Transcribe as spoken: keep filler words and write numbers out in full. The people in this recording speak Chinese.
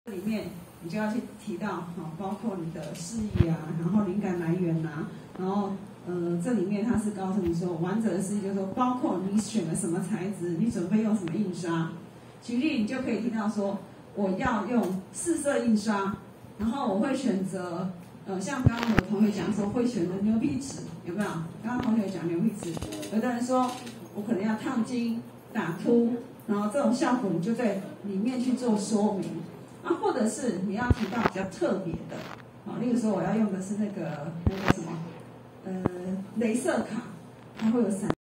里面你就要去提到哈，包括你的示意啊，然后灵感来源呐、啊，然后呃这里面它是告诉你说完整的示意，就是说包括你选了什么材质，你准备用什么印刷。举例你就可以提到说我要用四色印刷，然后我会选择呃像刚刚有同学讲说会选择牛皮纸，有没有？刚刚同学讲牛皮纸，有的人说我可能要烫金、打凸，然后这种效果你就在里面去做说明。啊，或者是你要提到比较特别的，啊，例如说我要用的是那个那个什么，呃，雷射卡，它会有闪。